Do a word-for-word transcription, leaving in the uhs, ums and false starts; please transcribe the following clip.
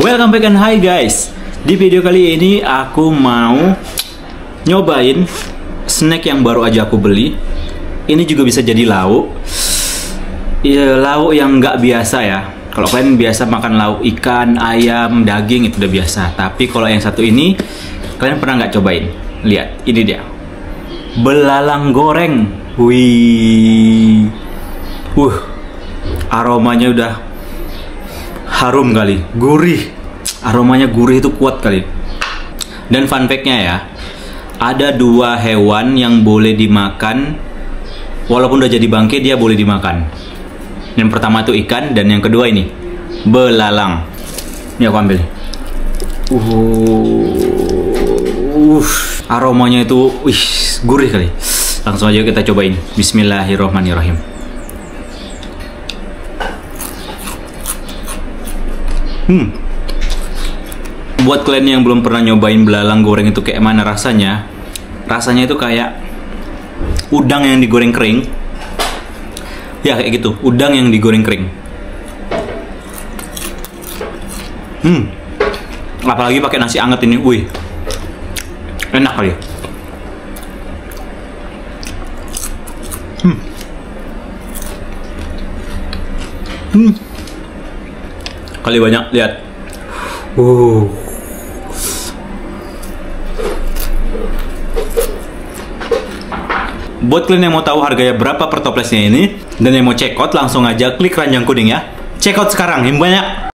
Welcome back and hi guys. Di video kali ini aku mau nyobain snack yang baru aja aku beli. Ini juga bisa jadi lauk. Ya, lauk yang nggak biasa ya. Kalau kalian biasa makan lauk ikan, ayam, daging itu udah biasa. Tapi kalau yang satu ini kalian pernah nggak cobain? Lihat, ini dia. Belalang goreng. Wih. Uh. Aromanya udah harum kali, gurih. Aromanya gurih itu kuat kali. Dan fun fact-nya ya, ada dua hewan yang boleh dimakan. Walaupun udah jadi bangkai, dia boleh dimakan. Yang pertama itu ikan, dan yang kedua ini belalang. Ini aku ambil. Uh, uh aromanya itu, wih, gurih kali. Langsung aja kita cobain. Bismillahirrohmanirrohim. Hmm. Buat kalian yang belum pernah nyobain belalang goreng itu kayak mana rasanya? Rasanya itu kayak udang yang digoreng kering. Ya kayak gitu, udang yang digoreng kering. Hmm. Apalagi pakai nasi anget ini, wih. Enak kali. Hmm. Hmm. Kali banyak, lihat. Uh. Buat kalian yang mau tahu harganya berapa per toplesnya ini dan yang mau check out, langsung aja klik keranjang kuning ya. Check out sekarang, yang banyak.